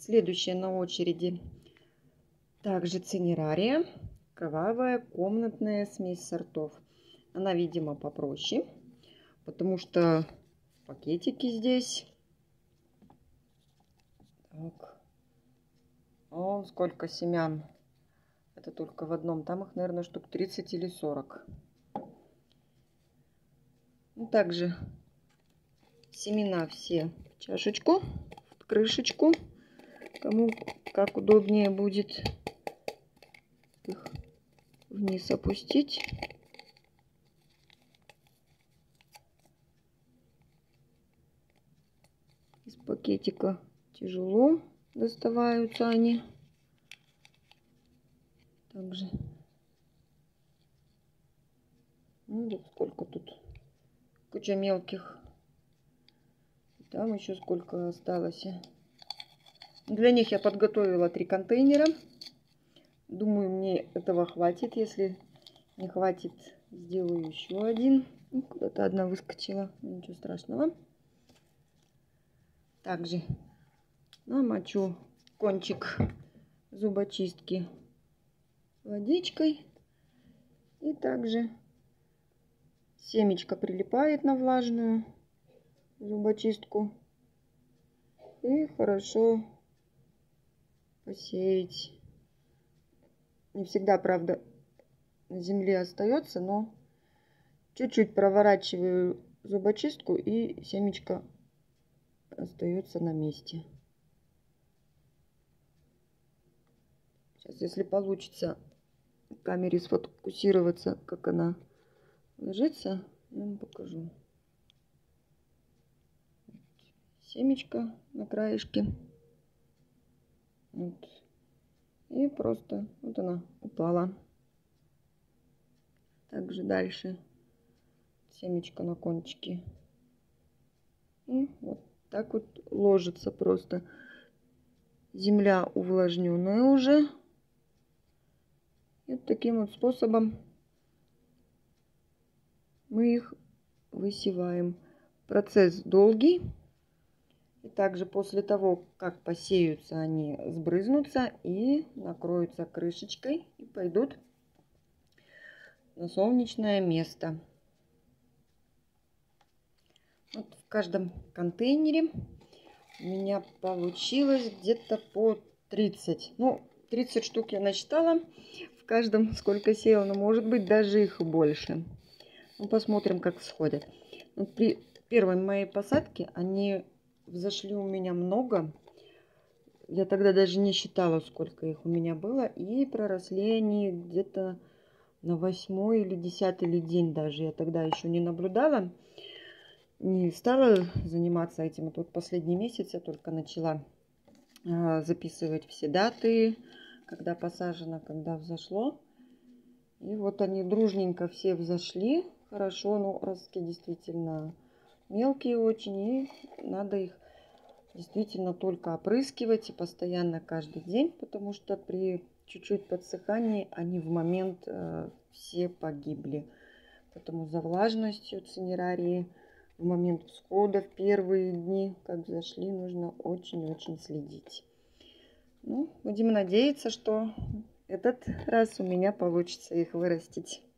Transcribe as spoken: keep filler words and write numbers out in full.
Следующая на очереди также цинерария. Кровавая комнатная смесь сортов. Она, видимо, попроще, потому что пакетики здесь. Так. О, сколько семян. Это только в одном. Там их, наверное, штук тридцать или сорок. Ну, также семена все в чашечку, в крышечку. Кому как удобнее будет их вниз опустить. Из пакетика тяжело доставаются они. Также, ну, вот сколько тут, куча мелких. Там еще сколько осталось. Для них я подготовила три контейнера. Думаю, мне этого хватит. Если не хватит, сделаю еще один. Ну, куда-то одна выскочила. Ничего страшного. Также намочу кончик зубочистки водичкой. И также семечко прилипает на влажную зубочистку. И хорошо посеять. Не всегда, правда, на земле остается, но чуть-чуть проворачиваю зубочистку, и семечко остается на месте. Сейчас, если получится в камере сфокусироваться, как она ложится, я вам покажу. Семечко на краешке. Вот. И просто вот она упала. Также дальше семечко на кончике. И вот так вот ложится просто. Земля увлажненная уже. И вот таким вот способом мы их высеваем. Процесс долгий. И также после того, как посеются, они сбрызнутся и накроются крышечкой и пойдут на солнечное место. Вот в каждом контейнере у меня получилось где-то по тридцать. Ну, тридцать штук я насчитала. В каждом сколько сеяла, но может быть даже их больше. Ну, посмотрим, как сходят. Вот при первой моей посадке они взошли у меня много. Я тогда даже не считала, сколько их у меня было. И проросли они где-то на восьмой или десятый или день даже. Я тогда еще не наблюдала. Не стала заниматься этим. Вот последний месяц я только начала записывать все даты, когда посажено, когда взошло. И вот они дружненько все взошли. Хорошо, но ростки действительно мелкие очень. И надо их действительно только опрыскивать и постоянно каждый день, потому что при чуть-чуть подсыхании они в момент э, все погибли. Поэтому за влажностью цинерарии в момент всхода, в первые дни, как зашли, нужно очень-очень следить. Ну, будем надеяться, что этот раз у меня получится их вырастить.